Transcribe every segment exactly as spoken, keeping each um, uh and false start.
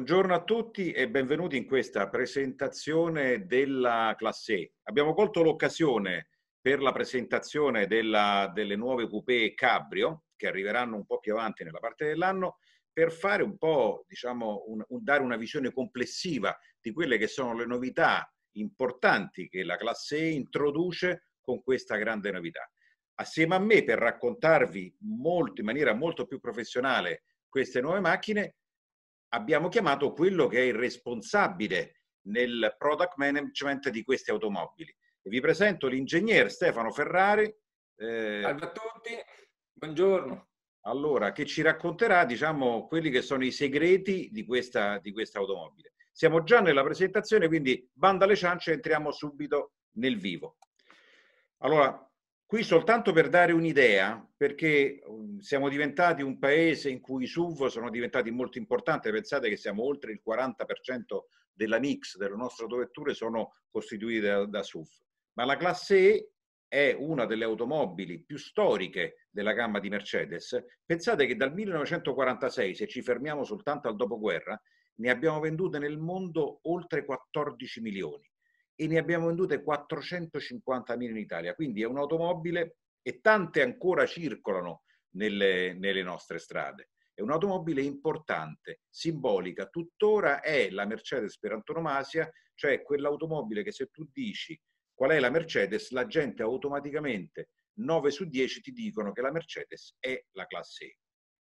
Buongiorno a tutti e benvenuti in questa presentazione della Classe E. Abbiamo colto l'occasione per la presentazione della, delle nuove coupé Cabrio, che arriveranno un po' più avanti nella parte dell'anno, per fare un po', diciamo, un, un, dare una visione complessiva di quelle che sono le novità importanti che la Classe E introduce con questa grande novità. Assieme a me, per raccontarvi molto, in maniera molto più professionale queste nuove macchine, abbiamo chiamato quello che è il responsabile nel product management di queste automobili. E vi presento l'ingegner Stefano Ferrari. Eh, Salve a tutti, buongiorno. Allora, che ci racconterà, diciamo, quelli che sono i segreti di questa, di questa automobile. Siamo già nella presentazione, quindi banda alle ciance, entriamo subito nel vivo. Allora, qui soltanto per dare un'idea, perché siamo diventati un paese in cui i S U V sono diventati molto importanti. Pensate che siamo oltre il quaranta per cento della mix delle nostre autovetture sono costituite da, da S U V. Ma la classe E è una delle automobili più storiche della gamma di Mercedes. Pensate che dal millenovecentoquarantasei, se ci fermiamo soltanto al dopoguerra, ne abbiamo vendute nel mondo oltre quattordici milioni. E ne abbiamo vendute quattrocentocinquantamila in Italia, quindi è un'automobile, e tante ancora circolano nelle, nelle nostre strade. È un'automobile importante, simbolica, tuttora è la Mercedes per antonomasia, cioè quell'automobile che se tu dici qual è la Mercedes, la gente automaticamente nove su dieci ti dicono che la Mercedes è la classe E.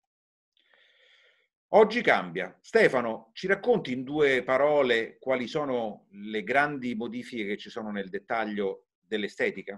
Oggi cambia. Stefano, ci racconti in due parole quali sono le grandi modifiche che ci sono nel dettaglio dell'estetica?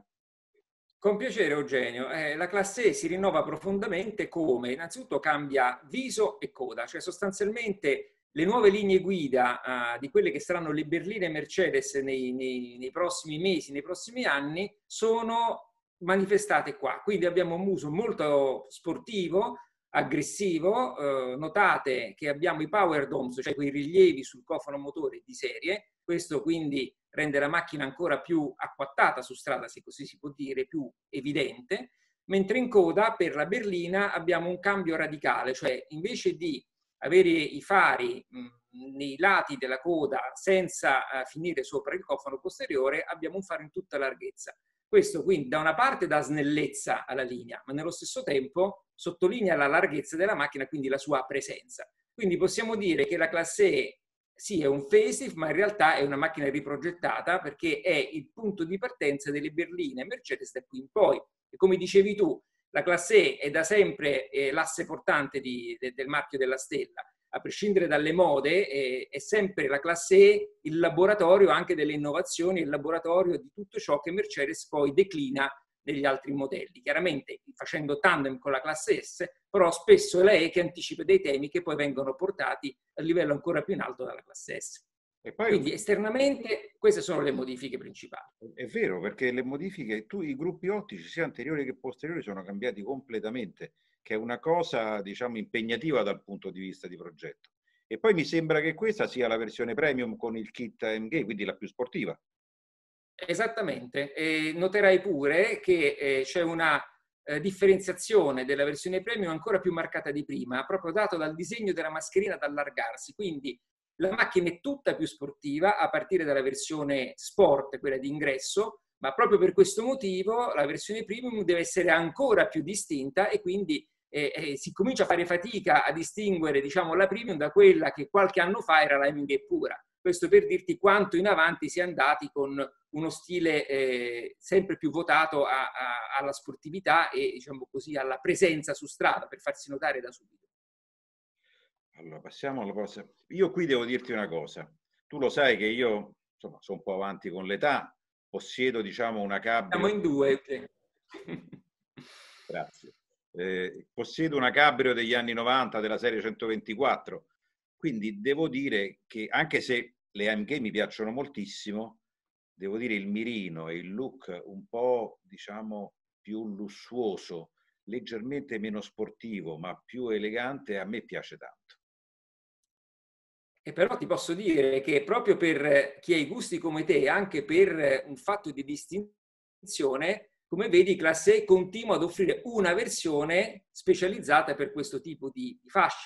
Con piacere Eugenio, eh, la classe E si rinnova profondamente come innanzitutto cambia viso e coda, cioè sostanzialmente le nuove linee guida eh, di quelle che saranno le berline Mercedes nei, nei, nei prossimi mesi, nei prossimi anni, sono manifestate qua. Quindi abbiamo un muso molto sportivo, aggressivo, eh, notate che abbiamo i power domes, cioè quei rilievi sul cofano motore di serie, questo quindi rende la macchina ancora più acquattata su strada, se così si può dire, più evidente, mentre in coda per la berlina abbiamo un cambio radicale, cioè invece di avere i fari mh, nei lati della coda senza uh, finire sopra il cofano posteriore, abbiamo un faro in tutta larghezza. Questo quindi da una parte dà snellezza alla linea, ma nello stesso tempo sottolinea la larghezza della macchina, quindi la sua presenza. Quindi possiamo dire che la classe E sì, è un facelift, ma in realtà è una macchina riprogettata perché è il punto di partenza delle berline Mercedes da qui in poi. E come dicevi tu, la classe E è da sempre eh, l'asse portante di, de, del marchio della stella. A prescindere dalle mode, eh, è sempre la classe E il laboratorio anche delle innovazioni, il laboratorio di tutto ciò che Mercedes poi declina negli altri modelli. Chiaramente facendo tandem con la classe S, però spesso è la E che anticipa dei temi che poi vengono portati a livello ancora più in alto dalla classe S. E poi Quindi esternamente queste sono le modifiche principali. è vero, perché le modifiche, tu, i gruppi ottici sia anteriori che posteriori sono cambiati completamente, che è una cosa, diciamo, impegnativa dal punto di vista di progetto. E poi mi sembra che questa sia la versione premium con il kit A M G, quindi la più sportiva. Esattamente, e noterai pure che eh, c'è una eh, differenziazione della versione premium ancora più marcata di prima, proprio dato dal disegno della mascherina ad allargarsi, quindi la macchina è tutta più sportiva a partire dalla versione sport, quella di ingresso, ma proprio per questo motivo la versione premium deve essere ancora più distinta e quindi eh, eh, si comincia a fare fatica a distinguere, diciamo, la premium da quella che qualche anno fa era la A M G pura. Questo per dirti quanto in avanti si è andati con uno stile eh, sempre più votato a, a, alla sportività e, diciamo così, alla presenza su strada, per farsi notare da subito. Allora, passiamo alla cosa. Io qui devo dirti una cosa. Tu lo sai che io, insomma, sono un po' avanti con l'età, possiedo, diciamo, una Siamo Cabrio. in due. Grazie. Eh, possiedo una Cabrio degli anni novanta della serie centoventiquattro, quindi devo dire che anche se le A M G mi piacciono moltissimo, devo dire il mirino e il look un po', diciamo, più lussuoso, leggermente meno sportivo, ma più elegante, a me piace tanto. E però ti posso dire che proprio per chi ha i gusti come te, anche per un fatto di distinzione, come vedi, Classe E continua ad offrire una versione specializzata per questo tipo di, di fascino.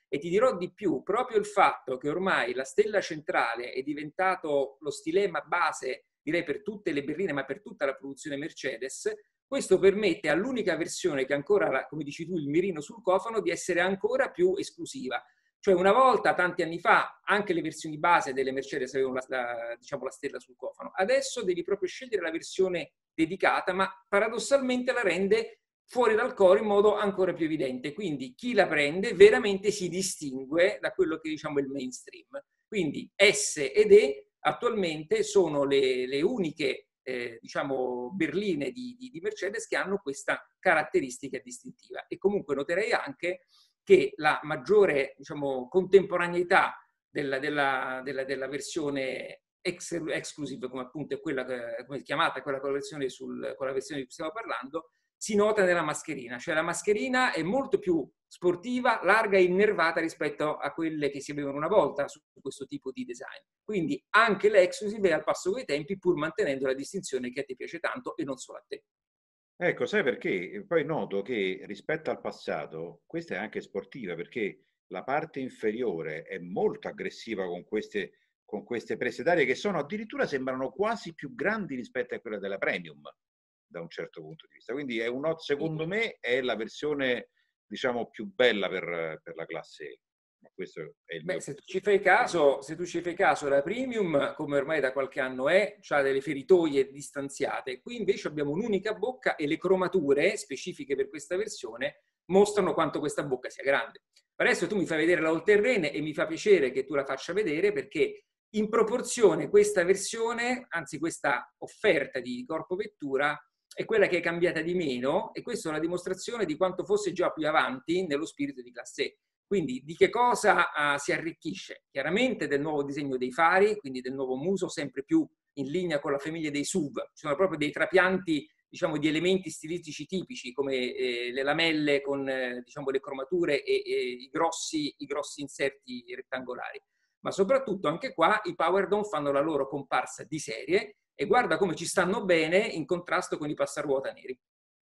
E ti dirò di più, proprio il fatto che ormai la stella centrale è diventato lo stilema base, direi per tutte le berline, ma per tutta la produzione Mercedes, questo permette all'unica versione che ancora, come dici tu, il mirino sul cofano, di essere ancora più esclusiva. Cioè una volta, tanti anni fa, anche le versioni base delle Mercedes avevano la, la, diciamo, la stella sul cofano. Adesso devi proprio scegliere la versione dedicata, ma paradossalmente la rende fuori dal coro in modo ancora più evidente. Quindi chi la prende veramente si distingue da quello che diciamo è il mainstream. Quindi S ed E attualmente sono le, le uniche eh, diciamo berline di, di, di Mercedes che hanno questa caratteristica distintiva. E comunque noterei anche che la maggiore diciamo, contemporaneità della, della, della, della versione ex, exclusive, come appunto è quella come è chiamata, quella con la versione sul, con la versione di cui stiamo parlando, si nota nella mascherina. Cioè la mascherina è molto più sportiva, larga e innervata rispetto a quelle che si avevano una volta su questo tipo di design. Quindi anche l'exclusive è al passo coi tempi, pur mantenendo la distinzione che a te piace tanto e non solo a te. Ecco, sai perché? Poi noto che rispetto al passato, questa è anche sportiva, perché la parte inferiore è molto aggressiva con queste, con queste prese d'aria che sono addirittura sembrano quasi più grandi rispetto a quella della Premium, da un certo punto di vista. Quindi è un, secondo me è la versione, diciamo, più bella per, per la classe E. Ma questo è il Beh, mio se tu ci fai caso, se tu ci fai caso, la Premium, come ormai da qualche anno è, ha delle feritoie distanziate. Qui invece abbiamo un'unica bocca e le cromature specifiche per questa versione mostrano quanto questa bocca sia grande. Adesso tu mi fai vedere la All-Terrain e mi fa piacere che tu la faccia vedere perché in proporzione questa versione, anzi questa offerta di corpo vettura, è quella che è cambiata di meno e questa è una dimostrazione di quanto fosse già più avanti nello spirito di classe E. Quindi di che cosa uh, si arricchisce? Chiaramente del nuovo disegno dei fari, quindi del nuovo muso sempre più in linea con la famiglia dei S U V. Ci sono proprio dei trapianti, diciamo, di elementi stilistici tipici come eh, le lamelle con eh, diciamo, le cromature e, e i, grossi, i grossi inserti rettangolari. Ma soprattutto anche qua i Power Dome fanno la loro comparsa di serie e guarda come ci stanno bene in contrasto con i passaruota neri.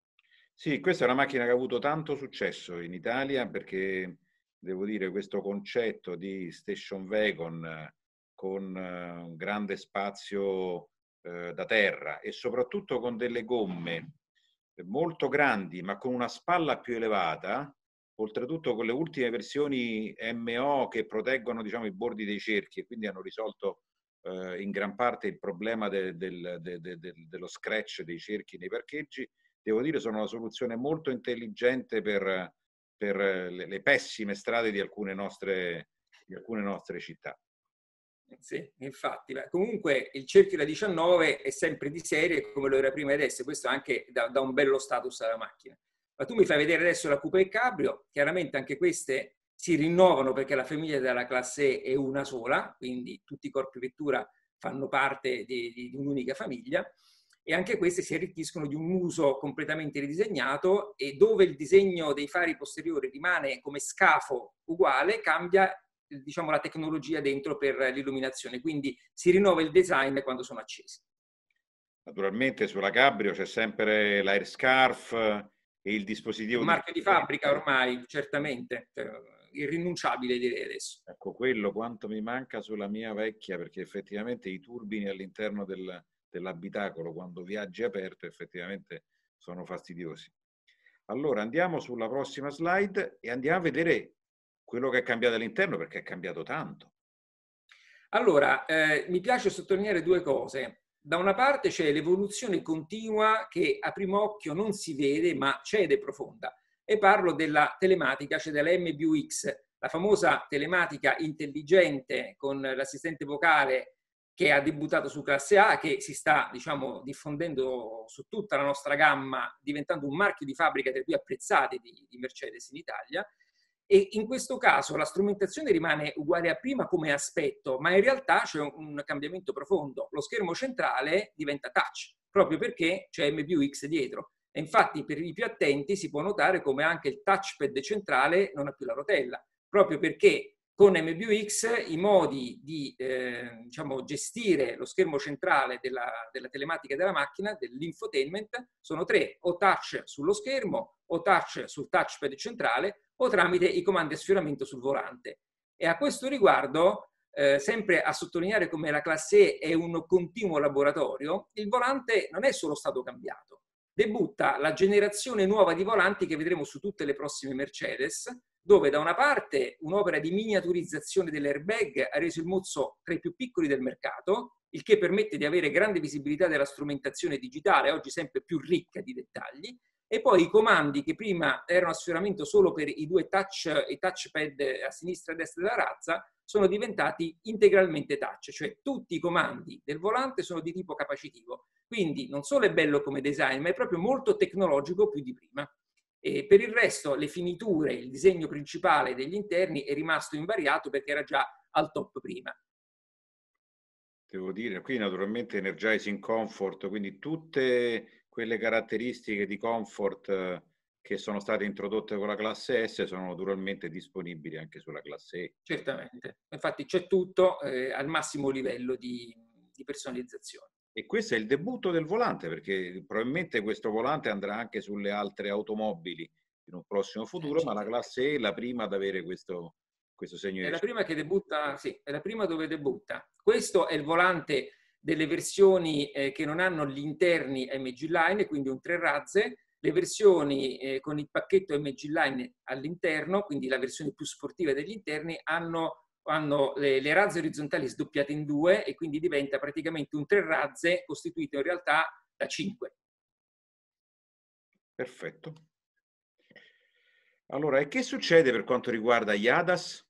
Sì, questa è una macchina che ha avuto tanto successo in Italia perché devo dire questo concetto di station wagon con uh, un grande spazio uh, da terra e soprattutto con delle gomme molto grandi ma con una spalla più elevata, oltretutto con le ultime versioni M O che proteggono diciamo, i bordi dei cerchi e quindi hanno risolto uh, in gran parte il problema de, del, de, de, de, dello scratch dei cerchi nei parcheggi. Devo dire sono una soluzione molto intelligente per, per le, le pessime strade di alcune nostre, di alcune nostre città. Sì, infatti, ma comunque il cerchio da diciannove è sempre di serie come lo era prima e adesso, questo anche dà, dà un bello status alla macchina. Ma tu mi fai vedere adesso la Coupé Cabrio, chiaramente anche queste si rinnovano perché la famiglia della classe E è una sola, quindi tutti i corpi vettura fanno parte di, di, di un'unica famiglia. E anche queste si arricchiscono di un muso completamente ridisegnato e dove il disegno dei fari posteriori rimane come scafo uguale, cambia diciamo, la tecnologia dentro per l'illuminazione, quindi si rinnova il design quando sono accesi. Naturalmente sulla Cabrio c'è sempre l'air scarf e il dispositivo Un di... marchio di fabbrica ormai, certamente, cioè, irrinunciabile direi adesso. Ecco, quello quanto mi manca sulla mia vecchia, perché effettivamente i turbini all'interno del, dell'abitacolo quando viaggi aperto effettivamente sono fastidiosi. Allora andiamo sulla prossima slide e andiamo a vedere quello che è cambiato all'interno perché è cambiato tanto. Allora, eh, mi piace sottolineare due cose. Da una parte c'è l'evoluzione continua che a primo occhio non si vede ma c'è ed è profonda. E parlo della telematica, cioè della M B U X, la famosa telematica intelligente con l'assistente vocale che ha debuttato su classe A, che si sta diciamo, diffondendo su tutta la nostra gamma, diventando un marchio di fabbrica tra i più apprezzati di, di Mercedes in Italia. E in questo caso la strumentazione rimane uguale a prima come aspetto, ma in realtà c'è un cambiamento profondo. Lo schermo centrale diventa touch, proprio perché c'è M B U X dietro. E infatti per i più attenti si può notare come anche il touchpad centrale non ha più la rotella, proprio perché con M B U X i modi di eh, diciamo, gestire lo schermo centrale della, della telematica della macchina, dell'infotainment, sono tre: o touch sullo schermo, o touch sul touchpad centrale, o tramite i comandi a sfioramento sul volante. E a questo riguardo, eh, sempre a sottolineare come la classe E è un continuo laboratorio, il volante non è solo stato cambiato. Debutta la generazione nuova di volanti che vedremo su tutte le prossime Mercedes, dove da una parte un'opera di miniaturizzazione dell'airbag ha reso il mozzo tra i più piccoli del mercato, il che permette di avere grande visibilità della strumentazione digitale, oggi sempre più ricca di dettagli, e poi i comandi che prima erano a sfioramento solo per i due touch, i touchpad a sinistra e a destra della razza, sono diventati integralmente touch, cioè tutti i comandi del volante sono di tipo capacitivo. Quindi non solo è bello come design, ma è proprio molto tecnologico più di prima. E per il resto le finiture, il disegno principale degli interni è rimasto invariato perché era già al top prima. Devo dire, qui naturalmente Energizing Comfort, quindi tutte quelle caratteristiche di comfort eh, che sono state introdotte con la classe S sono naturalmente disponibili anche sulla classe E. Certamente, infatti c'è tutto eh, al massimo livello di, di personalizzazione. E questo è il debutto del volante, perché probabilmente questo volante andrà anche sulle altre automobili in un prossimo futuro, ma la classe E è la prima ad avere questo, questo segno È di la prima che debutta, sì, è la prima dove debutta. Questo è il volante delle versioni eh, che non hanno gli interni M G Line, quindi un tre razze, le versioni eh, con il pacchetto M G Line all'interno, quindi la versione più sportiva degli interni, hanno, hanno le, le razze orizzontali sdoppiate in due e quindi diventa praticamente un tre razze costituito in realtà da cinque. Perfetto. Allora, e che succede per quanto riguarda gli A D A S?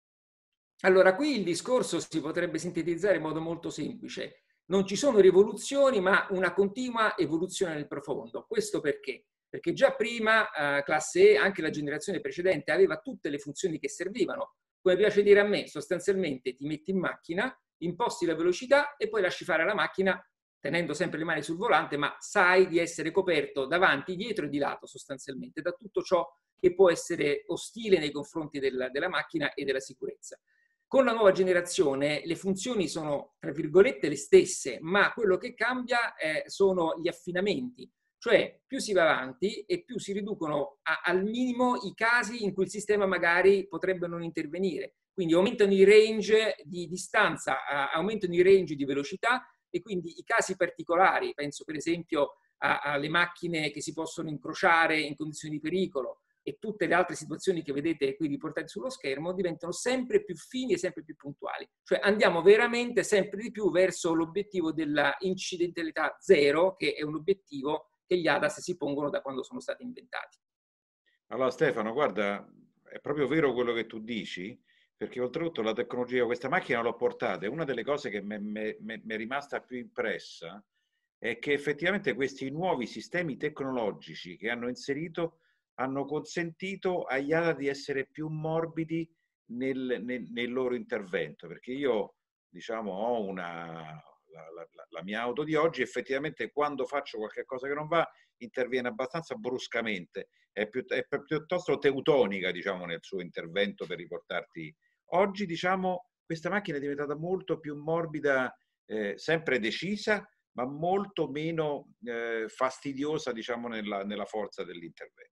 Allora, qui il discorso si potrebbe sintetizzare in modo molto semplice. Non ci sono rivoluzioni, ma una continua evoluzione nel profondo. Questo perché? Perché già prima, eh, classe E, anche la generazione precedente, aveva tutte le funzioni che servivano. Come piace dire a me, sostanzialmente ti metti in macchina, imposti la velocità e poi lasci fare alla macchina, tenendo sempre le mani sul volante, ma sai di essere coperto davanti, dietro e di lato, sostanzialmente, da tutto ciò che può essere ostile nei confronti della, della macchina e della sicurezza. Con la nuova generazione le funzioni sono, tra virgolette, le stesse, ma quello che cambia eh, sono gli affinamenti, cioè più si va avanti e più si riducono a, al minimo i casi in cui il sistema magari potrebbe non intervenire. Quindi aumentano i range di distanza, aumentano i range di velocità e quindi i casi particolari, penso per esempio a, alle macchine che si possono incrociare in condizioni di pericolo, e tutte le altre situazioni che vedete qui riportate sullo schermo diventano sempre più fini e sempre più puntuali. Cioè andiamo veramente sempre di più verso l'obiettivo della incidentalità zero, che è un obiettivo che gli A D A S si pongono da quando sono stati inventati. Allora Stefano, guarda, è proprio vero quello che tu dici, perché oltretutto la tecnologia, questa macchina l'ho portata, e una delle cose che mi è rimasta più impressa è che effettivamente questi nuovi sistemi tecnologici che hanno inserito hanno consentito agli A D A di essere più morbidi nel, nel, nel loro intervento, perché io diciamo ho una la, la, la mia auto di oggi, effettivamente quando faccio qualche cosa che non va interviene abbastanza bruscamente, è, più, è piuttosto teutonica diciamo nel suo intervento per riportarti. Oggi diciamo questa macchina è diventata molto più morbida, eh, sempre decisa, ma molto meno eh, fastidiosa diciamo nella, nella forza dell'intervento.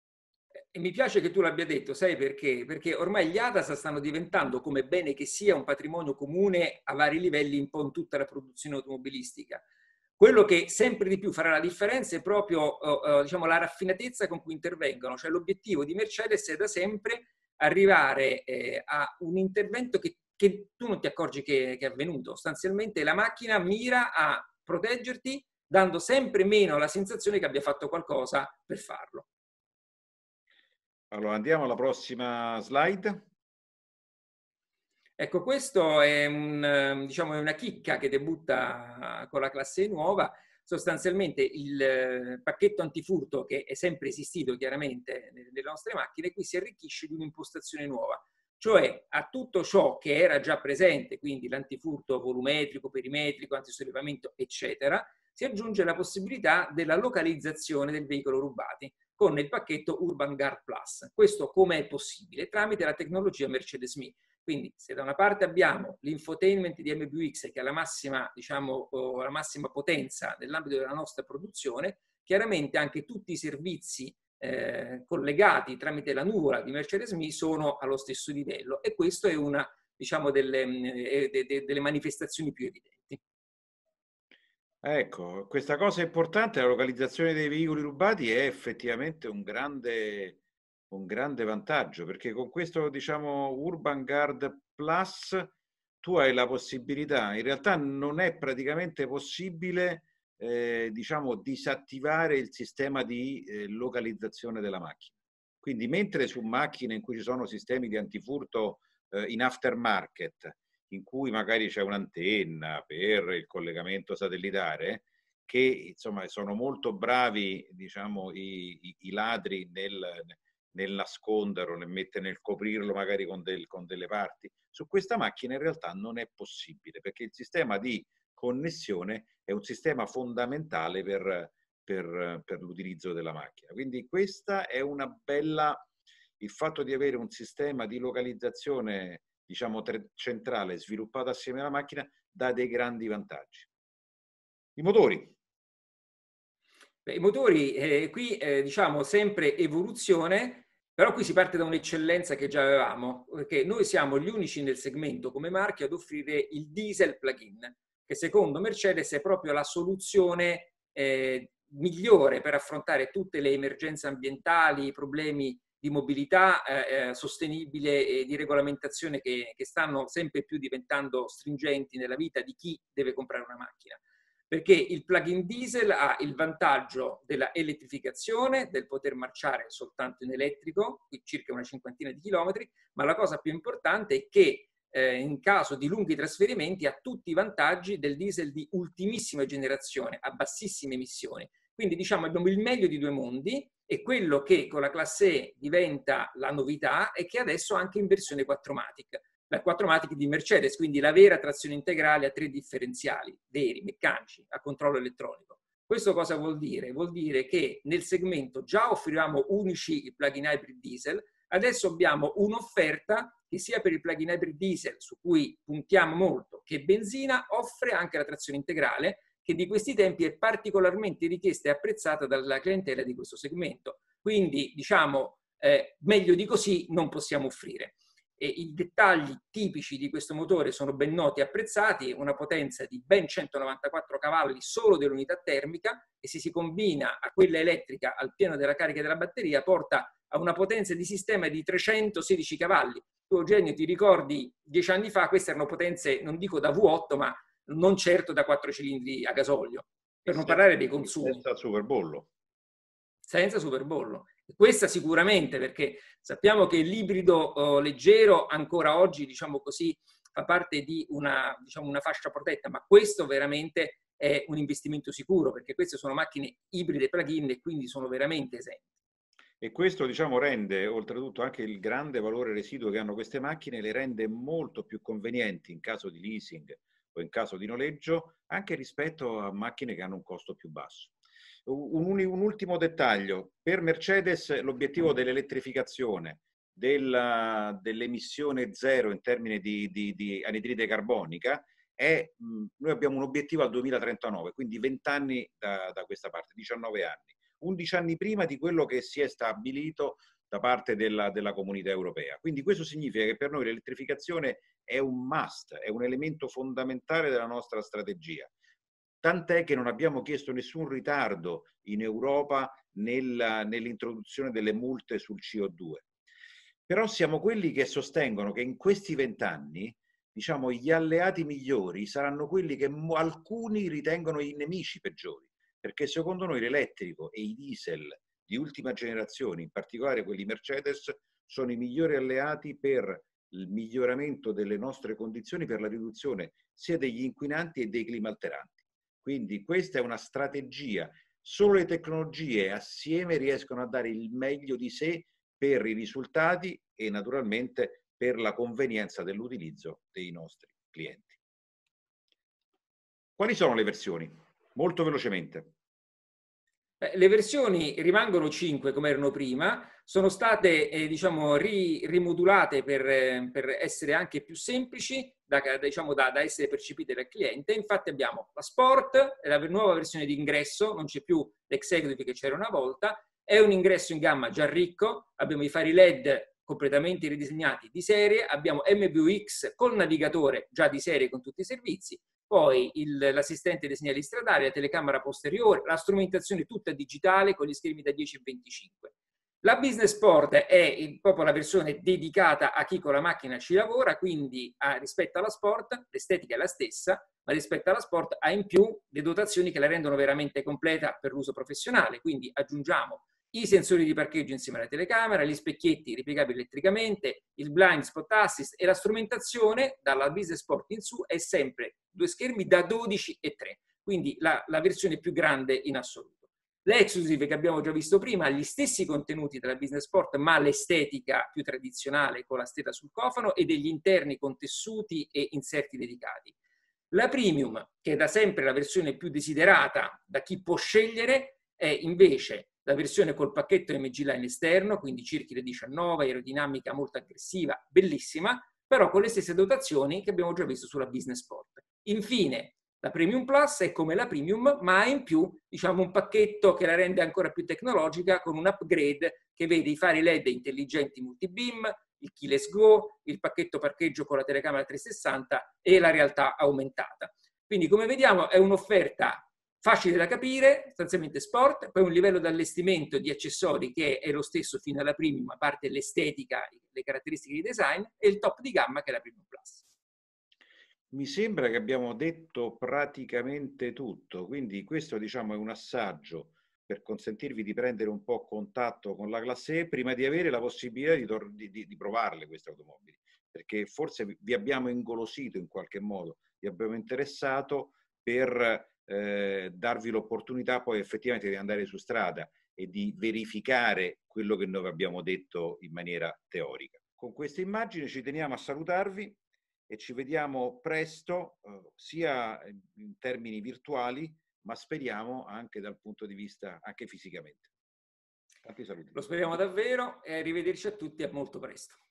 E mi piace che tu l'abbia detto, sai perché? Perché ormai gli A D A S stanno diventando, come bene che sia, un patrimonio comune a vari livelli un po' in tutta la produzione automobilistica. Quello che sempre di più farà la differenza è proprio uh, uh, diciamo, la raffinatezza con cui intervengono, cioè l'obiettivo di Mercedes è da sempre arrivare eh, a un intervento che, che tu non ti accorgi che, che è avvenuto. Sostanzialmente la macchina mira a proteggerti dando sempre meno la sensazione che abbia fatto qualcosa per farlo. Allora andiamo alla prossima slide. Ecco, questo è, un, diciamo, è una chicca che debutta con la classe nuova. Sostanzialmente il pacchetto antifurto, che è sempre esistito chiaramente nelle nostre macchine, qui si arricchisce di un'impostazione nuova. Cioè a tutto ciò che era già presente, quindi l'antifurto volumetrico, perimetrico, antisollevamento, eccetera, si aggiunge la possibilità della localizzazione del veicolo rubati con il pacchetto Urban Guard Plus. Questo come è possibile? Tramite la tecnologia Mercedes-M I. Quindi se da una parte abbiamo l'infotainment di M B U X che ha la massima, diciamo, la massima potenza nell'ambito della nostra produzione, chiaramente anche tutti i servizi eh, collegati tramite la nuvola di Mercedes-Me sono allo stesso livello, e questo è una, diciamo, delle, eh, de, de, delle manifestazioni più evidenti. Ecco, questa cosa importante, la localizzazione dei veicoli rubati è effettivamente un grande, un grande vantaggio, perché con questo, diciamo, Urban Guard Plus tu hai la possibilità, in realtà non è praticamente possibile, eh, diciamo, disattivare il sistema di eh, localizzazione della macchina. Quindi mentre su macchine in cui ci sono sistemi di antifurto eh, in aftermarket, in cui magari c'è un'antenna per il collegamento satellitare, che insomma sono molto bravi, diciamo, i, i, i ladri nel, nel nasconderlo, nel mettere, nel coprirlo magari con, del, con delle parti. Su questa macchina in realtà non è possibile, perché il sistema di connessione è un sistema fondamentale per, per, per l'utilizzo della macchina. Quindi questa è una bella, il fatto di avere un sistema di localizzazione, diciamo, centrale sviluppato assieme alla macchina dà dei grandi vantaggi. I motori. Beh, i motori, eh, qui eh, diciamo sempre evoluzione, però qui si parte da un'eccellenza che già avevamo, perché noi siamo gli unici nel segmento come marchio ad offrire il diesel plug-in, che secondo Mercedes è proprio la soluzione eh, migliore per affrontare tutte le emergenze ambientali, i problemi di mobilità eh, eh, sostenibile e di regolamentazione che, che stanno sempre più diventando stringenti nella vita di chi deve comprare una macchina. Perché il plug-in diesel ha il vantaggio della elettrificazione, del poter marciare soltanto in elettrico, circa una cinquantina di chilometri, ma la cosa più importante è che eh, in caso di lunghi trasferimenti ha tutti i vantaggi del diesel di ultimissima generazione, a bassissime emissioni. Quindi diciamo abbiamo il meglio di due mondi, e quello che con la classe E diventa la novità è che adesso anche in versione quattro matic. La quattro matic di Mercedes, quindi la vera trazione integrale a tre differenziali veri, meccanici, a controllo elettronico. Questo cosa vuol dire? Vuol dire che nel segmento già offrivamo unici il plug-in hybrid diesel, adesso abbiamo un'offerta che sia per il plug-in hybrid diesel, su cui puntiamo molto, che benzina, offre anche la trazione integrale, che di questi tempi è particolarmente richiesta e apprezzata dalla clientela di questo segmento. Quindi, diciamo, eh, meglio di così non possiamo offrire. E i dettagli tipici di questo motore sono ben noti e apprezzati: una potenza di ben centonovantaquattro cavalli solo dell'unità termica, e se si combina a quella elettrica al pieno della carica della batteria porta a una potenza di sistema di trecentosedici cavalli. Tu, Eugenio, ti ricordi dieci anni fa queste erano potenze, non dico da V otto, ma non certo da quattro cilindri a gasolio, per non parlare dei consumi. Senza superbollo. Senza superbollo. Questa sicuramente, perché sappiamo che l'ibrido uh, leggero ancora oggi, diciamo così, fa parte di una, diciamo, una fascia protetta, ma questo veramente è un investimento sicuro, perché queste sono macchine ibride plug-in e quindi sono veramente esenti. E questo, diciamo, rende oltretutto anche il grande valore residuo che hanno queste macchine, le rende molto più convenienti in caso di leasing o in caso di noleggio, anche rispetto a macchine che hanno un costo più basso. Un, un ultimo dettaglio: per Mercedes l'obiettivo dell'elettrificazione, dell'emissione zero in termini di, di, di anidride carbonica è, mh, noi abbiamo un obiettivo al duemilatrentanove, quindi venti anni da, da questa parte, diciannove anni, undici anni prima di quello che si è stabilito da parte della, della comunità europea. Quindi questo significa che per noi l'elettrificazione è un must, è un elemento fondamentale della nostra strategia. Tant'è che non abbiamo chiesto nessun ritardo in Europa nell'introduzione delle multe sul C O due. Però siamo quelli che sostengono che in questi vent'anni, diciamo, gli alleati migliori saranno quelli che alcuni ritengono i nemici peggiori, perché secondo noi l'elettrico e i diesel di ultima generazione, in particolare quelli Mercedes, sono i migliori alleati per il miglioramento delle nostre condizioni, per la riduzione sia degli inquinanti e dei climalteranti. Quindi questa è una strategia. Solo le tecnologie assieme riescono a dare il meglio di sé per i risultati e naturalmente per la convenienza dell'utilizzo dei nostri clienti. Quali sono le versioni? Molto velocemente. Le versioni rimangono cinque come erano prima, sono state eh, diciamo, ri, rimodulate per, eh, per essere anche più semplici da, diciamo, da, da essere percepite dal cliente. Infatti abbiamo la Sport, la nuova versione di ingresso, non c'è più l'Executive che c'era una volta, È un ingresso in gamma già ricco, abbiamo i fari L E D completamente ridisegnati di serie, abbiamo M V U X col navigatore già di serie con tutti i servizi, poi l'assistente dei segnali stradali, la telecamera posteriore, la strumentazione tutta digitale con gli schermi da dieci e venticinque. La Business Sport è proprio la versione dedicata a chi con la macchina ci lavora, quindi a, rispetto alla Sport l'estetica è la stessa, ma rispetto alla Sport ha in più le dotazioni che la rendono veramente completa per l'uso professionale, quindi aggiungiamo i sensori di parcheggio insieme alla telecamera, gli specchietti ripiegabili elettricamente, il blind spot assist e la strumentazione dalla Business Sport in su è sempre due schermi da dodici e tre, quindi la, la versione più grande in assoluto. Le Exclusive che abbiamo già visto prima, gli stessi contenuti della Business Sport, ma l'estetica più tradizionale con la stella sul cofano e degli interni con tessuti e inserti dedicati. La Premium, che è da sempre la versione più desiderata da chi può scegliere, è invece la versione col pacchetto M G Line esterno, quindi cerchi da diciannove, aerodinamica molto aggressiva, bellissima, però con le stesse dotazioni che abbiamo già visto sulla Business Sport. Infine, la Premium Plus è come la Premium, ma ha in più, diciamo, un pacchetto che la rende ancora più tecnologica con un upgrade che vede i fari L E D intelligenti multibeam, il keyless go, il pacchetto parcheggio con la telecamera trecentosessanta e la realtà aumentata. Quindi, come vediamo, è un'offerta facile da capire, sostanzialmente sport, poi un livello di allestimento di accessori che è lo stesso fino alla Premium, a parte l'estetica, le caratteristiche di design, e il top di gamma che è la Premium Plus. Mi sembra che abbiamo detto praticamente tutto, quindi questo, diciamo, è un assaggio per consentirvi di prendere un po' contatto con la classe E prima di avere la possibilità di, di, di provarle queste automobili, perché forse vi abbiamo ingolosito in qualche modo, vi abbiamo interessato per eh, darvi l'opportunità poi effettivamente di andare su strada e di verificare quello che noi abbiamo detto in maniera teorica. Con queste immagini ci teniamo a salutarvi e ci vediamo presto, eh, sia in termini virtuali, ma speriamo anche dal punto di vista, anche fisicamente. Tanti saluti. Lo speriamo davvero e arrivederci a tutti a molto presto.